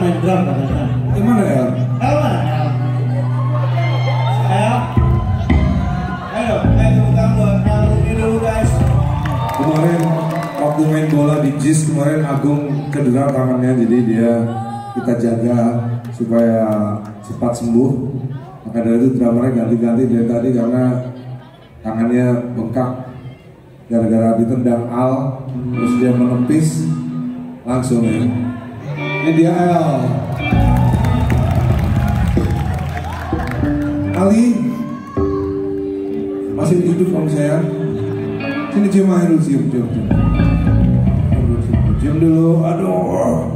main drum katanya. Gimana ya? El mana? El? Ayo tepuk tangan buat El ini dulu guys. Kemarin waktu main bola di JIS kemarin Agung cedera tangannya, jadi kita jaga supaya cepat sembuh. Maka dari itu drummernya ganti-ganti dari tadi karena tangannya bengkak gara-gara ditendang Al, terus dia menepis langsung ya. Ini dia El. Ali masih hidup om saya. Sini cium air dulu, cium dulu, aduh.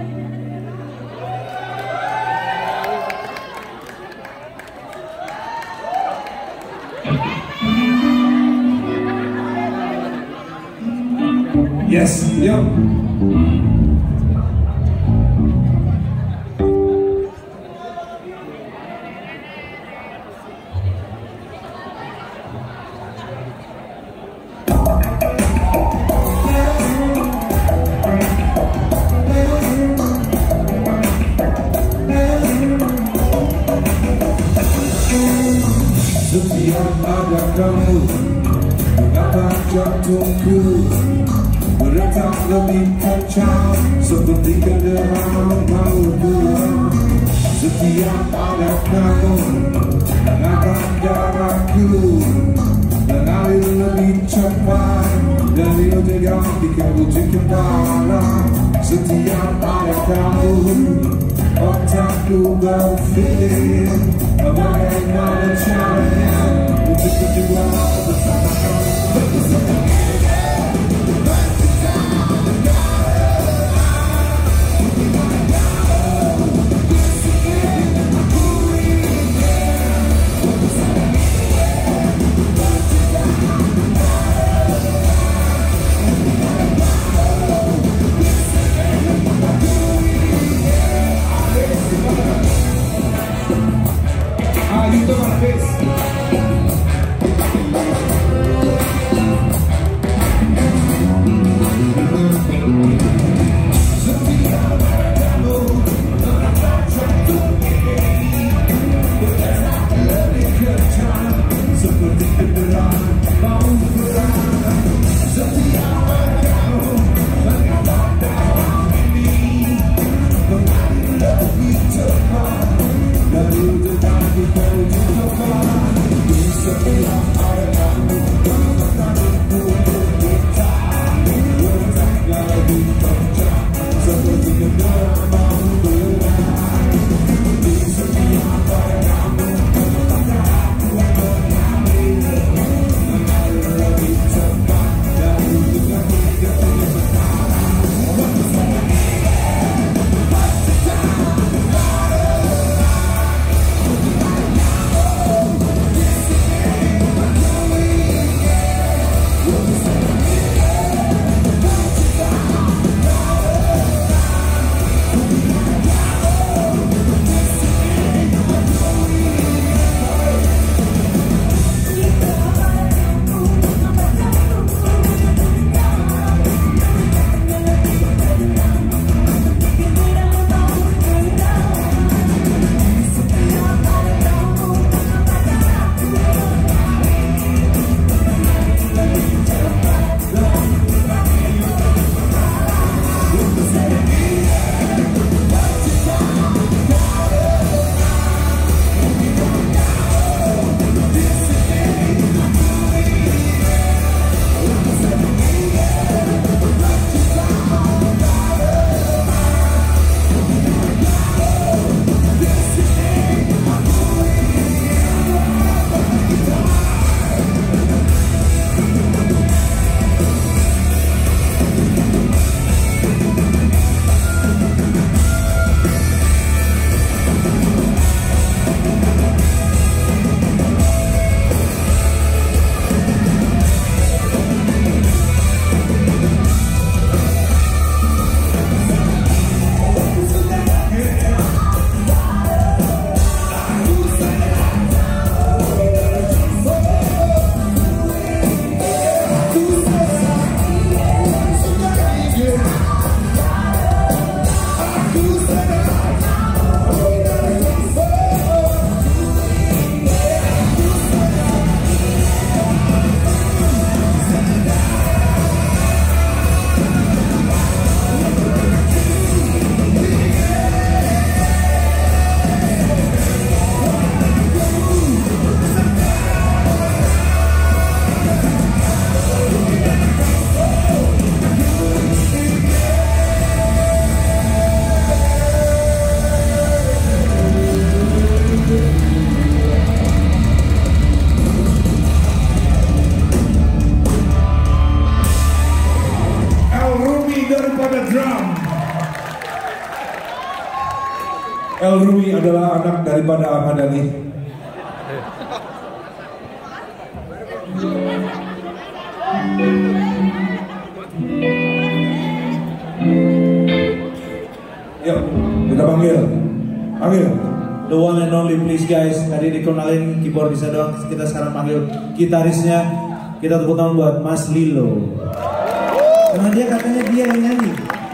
Yes, yuk. Setiap ada kamu, mengapa jantungku berdetak lebih kencang seperti kendaraan mautku. Setiap ada kamu, mengapa darahku mengalir lebih cepat dari otak hingga ujung kepala. Setiap ada kamu, otakku berpikir bagaimana caranya untuk berdua bersama kamu. El Rumi adalah anak daripada Ahmad Dhani. Yuk, kita panggil. The one and only, please guys. Tadi dikenalin keyboardisnya doang. Kita sekarang panggil gitarisnya. Kita tepuk tangan buat Mas Lilo. Karena dia katanya dia yang nyanyi.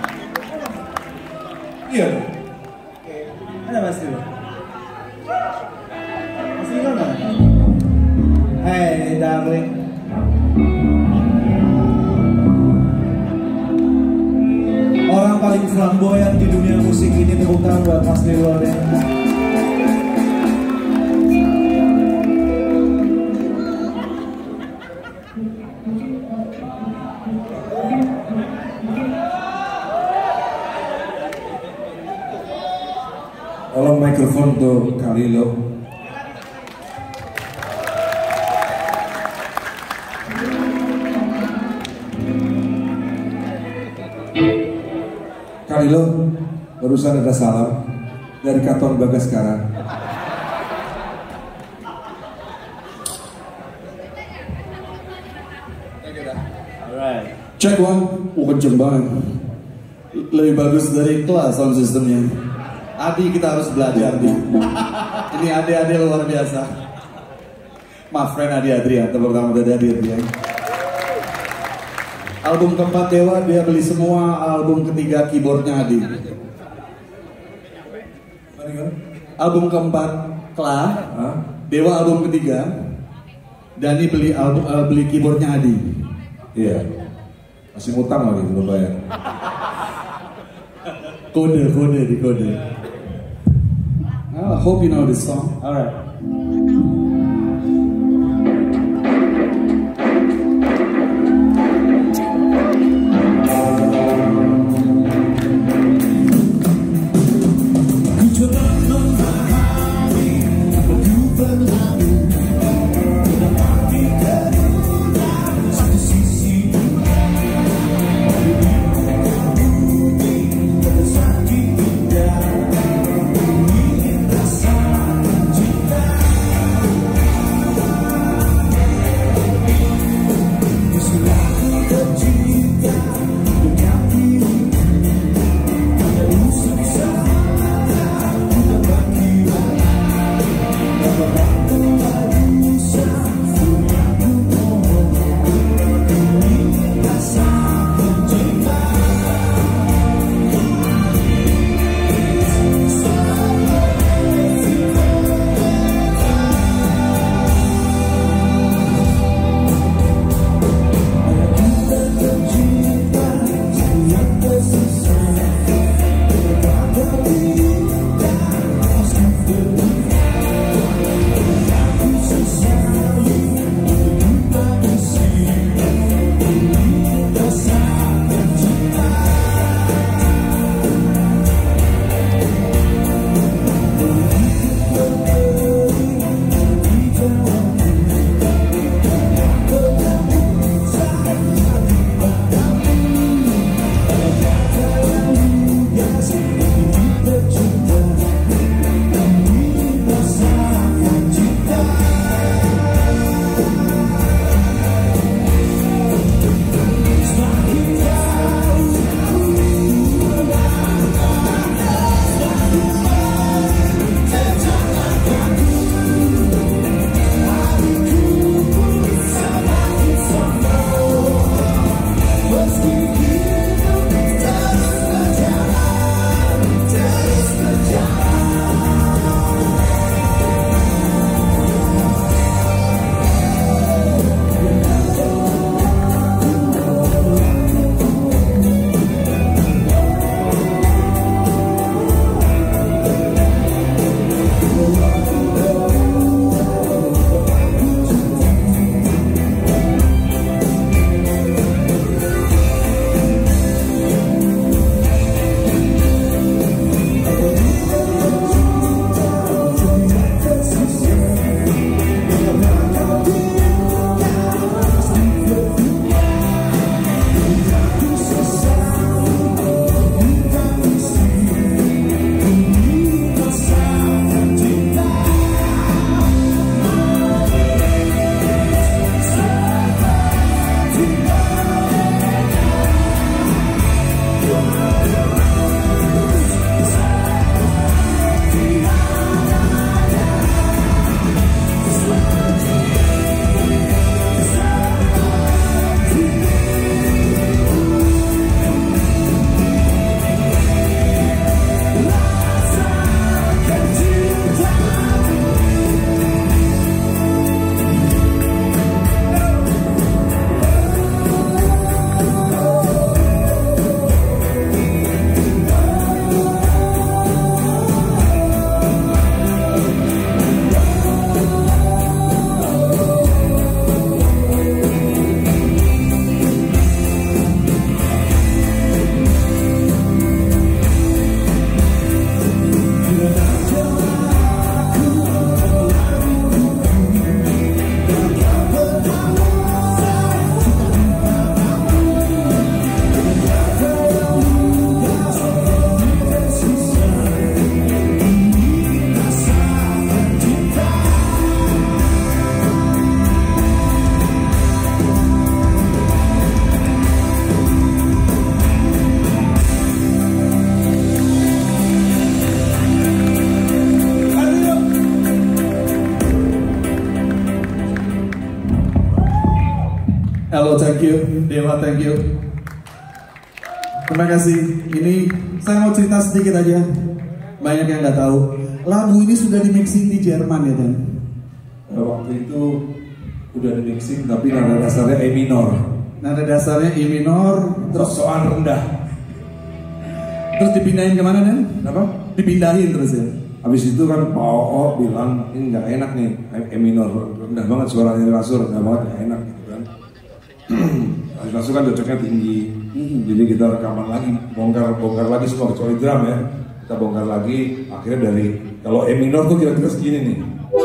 Iya. Ada Mas Lilo. Mas Lilo nggak? Hey darling. Orang paling flamboyan di dunia musik ini, tepuk tangan buat Mas Lilo deh. Tolong mikrofon untuk Kalilo. Kalilo, barusan ada salam dari Katon Bagaskara. Alright. Cek one, kenceng banget. Lebih bagus dari kelas sound systemnya. Adi, kita harus belajar nih. Ini Adi luar biasa. My friend Adi Adrian, tepuk tangan buat Adi Adrian. Album keempat Dewa, dia beli semua. Album ketiga keyboardnya Adi. Album keempat Kla, Dewa album ketiga. Dani beli keyboardnya Adi. Iya. Masih ngutang lagi belum bayar. Kode. I hope you know this song. Alright. Thank you, Dewa, thank you. Terima kasih. Ini saya mau cerita sedikit aja. Banyak yang nggak tahu. Lagu ini sudah di mixing di Jerman ya Dan. Waktu itu udah di mixing tapi nada dasarnya E minor. Nada dasarnya E minor, terus soal rendah. terus dipindahin kemana Dan? Kenapa? Dipindahin terus ya. Habis itu kan Pak Oo bilang ini nggak enak nih E minor, rendah banget suaranya Rasul, rendah banget, nggak enak gitu kan. Rasul kan cocoknya tinggi, jadi kita rekaman lagi, bongkar lagi semua kecuali drum ya. Kita bongkar lagi, akhirnya dari kalau E minor tuh kira-kira segini nih.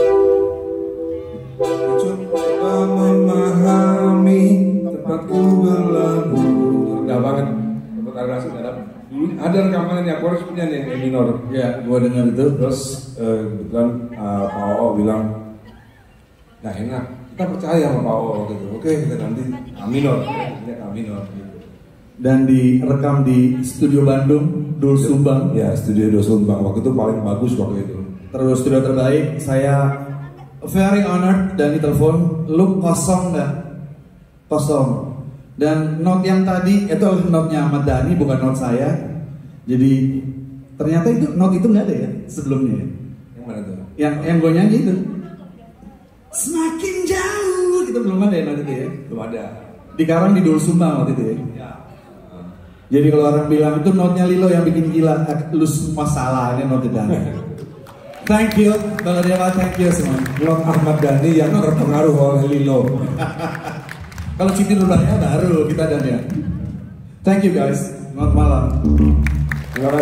Coba memahami tempatku berlabuh, rendah banget. Tempat ada Rasul nggak dapat. Ada rekaman yang chorus punya nih E minor. Ya, gua dengar itu. Terus kebetulan Pak Oo bilang nggak enak. Kita percaya sama Pak Oo gitu. Oke, kita ganti A minor. Ini A minor. Gitu. Dan direkam di Studio Bandung, Dul Sumbang. Ya, Studio Dul Sumbang. Waktu itu paling bagus waktu itu. Terus studio terbaik. Saya very honored dan ditelepon, lu kosong nggak? Kosong. Dan note yang tadi itu note-nya Ahmad Dhani, bukan note saya. Jadi ternyata itu note itu nggak ada ya sebelumnya. Yang mana tuh? Yang gue nyanyi itu. Semakin jauh kita belum ada ya note itu ya. Belum ada. Dikarang di Dul Sumbang waktu itu ya. Jadi kalau orang bilang itu note-nya Lilo yang bikin gila, lu semua salah, ini note Dhani. Thank you, Bang Dewa, thank you semua. Not Ahmad Dhani yang terpengaruh oleh Lilo. Kalau Siti Nurbaya baru kita dan ya. Thank you guys, selamat malam. Terima kasih.